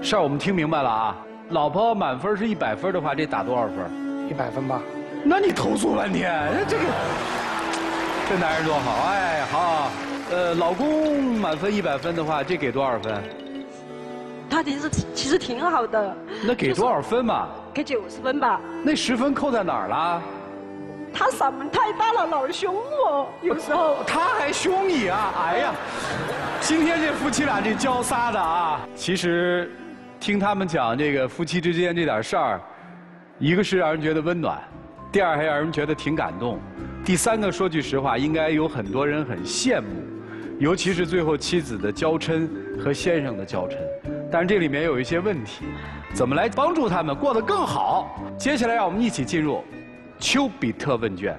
事儿我们听明白了啊。老婆满分是100分的话，这打多少分 ？100分吧。 那你投诉半天，这男人多好，哎，好。老公满分100分的话，这给多少分？ 他其实挺好的。 那给多少分嘛？ 给90分吧。 那10分扣在哪儿了？ 他嗓门太大了，老凶我，有时候。 他还凶你啊！哎呀，今天这夫妻俩这交仨的啊，其实听他们讲这个夫妻之间这点事儿，一个是让人觉得温暖，第二还让人觉得挺感动，第三个说句实话，应该有很多人很羡慕，尤其是最后妻子的娇嗔和先生的娇嗔。但是这里面有一些问题，怎么来帮助他们过得更好？接下来让我们一起进入丘比特问卷。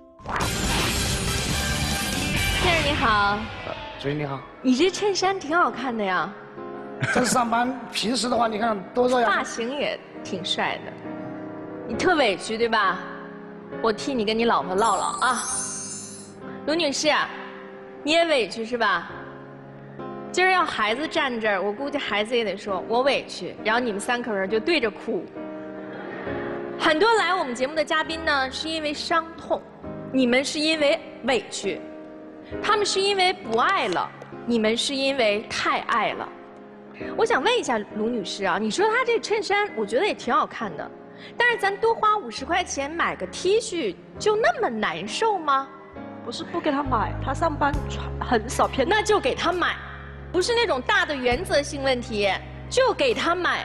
先生你好， 主任你好， 你这衬衫挺好看的呀。 这上班平时的话，你看都这样。 发型也挺帅的，你特委屈对吧？我替你跟你老婆唠唠啊。卢女士，你也委屈是吧？今儿要孩子站这儿，我估计孩子也得说我委屈，然后你们3口人就对着哭。很多来我们节目的嘉宾呢，是因为伤痛，你们是因为委屈，他们是因为不爱了，你们是因为太爱了。我想问一下卢女士啊，你说她这衬衫，我觉得也挺好看的，但是咱多花50块钱买个 T 恤，就那么难受吗？ 不是不给他买，他上班穿很少偏， 那就给他买，不是那种大的原则性问题，就给他买。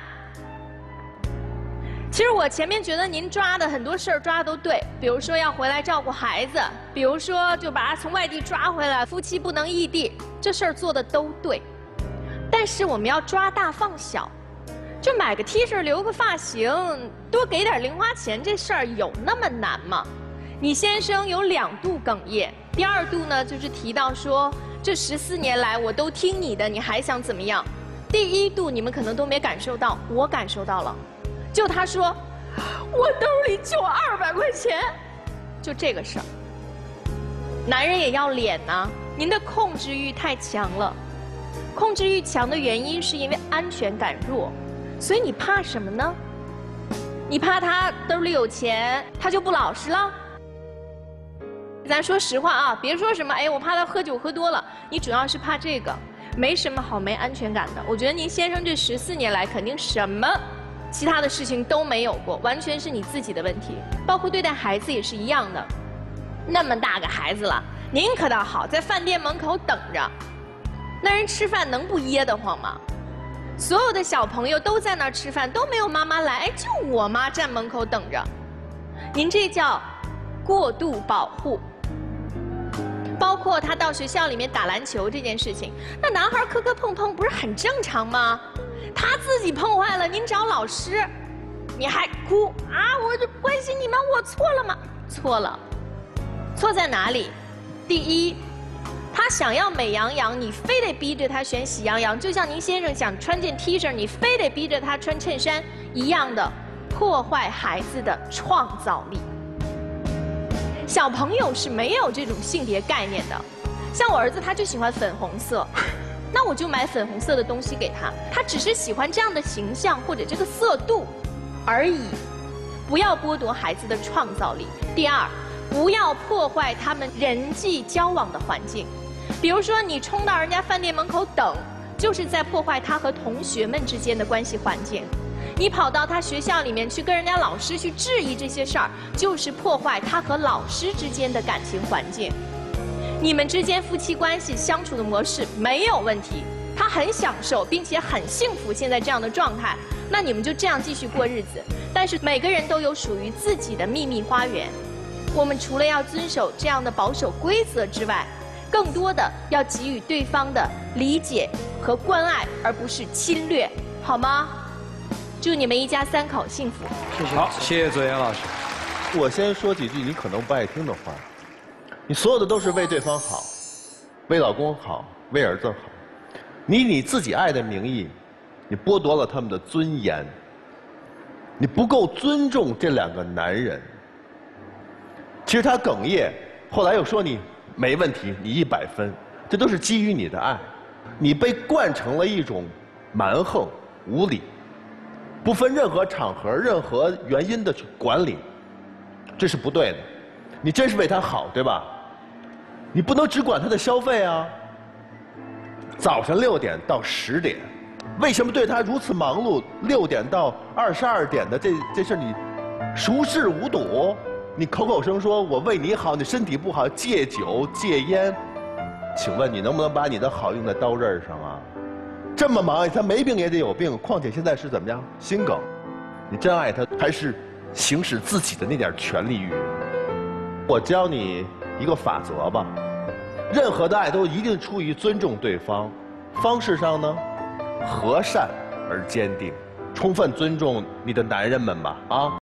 其实我前面觉得您抓的很多事儿抓的都对，比如说要回来照顾孩子，比如说就把他从外地抓回来，夫妻不能异地，这事儿做的都对。但是我们要抓大放小，就买个 T 恤留个发型，多给点零花钱，这事儿有那么难吗？你先生有2度哽咽，第2度呢就是提到说这14年来我都听你的，你还想怎么样？第1度你们可能都没感受到，我感受到了。就他说，我兜里就200块钱，就这个事儿。男人也要脸呐，您的控制欲太强了。控制欲强的原因是因为安全感弱，所以你怕什么呢？你怕他兜里有钱，他就不老实了？咱说实话啊，别说什么哎，我怕他喝酒喝多了，你主要是怕这个，没什么好没安全感的。我觉得您先生这14年来肯定什么其他的事情都没有过，完全是你自己的问题，包括对待孩子也是一样的。那么大个孩子了，您可倒好，在饭店门口等着，那人吃饭能不噎得慌吗？所有的小朋友都在那儿吃饭，都没有妈妈来，哎，就我妈站门口等着。您这叫过度保护。包括他到学校里面打篮球这件事情，那男孩磕磕碰碰不是很正常吗？他自己碰坏了，您找老师，你还哭啊？我就关心你们，我错了吗？错了，错在哪里？第一，他想要美羊羊，你非得逼着他选喜羊羊，就像您先生想穿件 T 恤，你非得逼着他穿衬衫一样的，破坏孩子的创造力。小朋友是没有这种性别概念的，像我儿子他就喜欢粉红色，那我就买粉红色的东西给他，他只是喜欢这样的形象或者这个色度而已，不要剥夺孩子的创造力。第二，不要破坏他们人际交往的环境，比如说你冲到人家饭店门口等，就是在破坏他和同学们之间的关系环境。你跑到他学校里面去跟人家老师去质疑这些事儿，就是破坏他和老师之间的感情环境。你们之间夫妻关系相处的模式没有问题，他很享受并且很幸福现在这样的状态，那你们就这样继续过日子。但是每个人都有属于自己的秘密花园，我们除了要遵守这样的保守规则之外，更多的要给予对方的理解和关爱，而不是侵略，好吗？祝你们一家3口幸福。 谢谢。 好，谢谢左岩老师。 我先说几句你可能不爱听的话。你所有的都是为对方好，为老公好，为儿子好。你以你自己爱的名义，你剥夺了他们的尊严。你不够尊重这2个男人。其实他哽咽，后来又说你没问题，你100分，这都是基于你的爱。你被惯成了一种蛮横， 无理，不分任何场合、任何原因的去管理，这是不对的。你真是为他好，对吧？你不能只管他的消费啊。早上6点到10点，为什么对他如此忙碌？6点到22点的这事你熟视无睹，你口口声说我为你好，你身体不好，戒酒戒烟，请问你能不能把你的好用在刀刃上啊？这么忙，他没病也得有病，况且现在是怎么样？心梗，你真爱他，还是行使自己的那点权利欲？我教你一个法则吧。任何的爱都一定出于尊重对方，方式上呢，和善而坚定，充分尊重你的男人们吧，啊。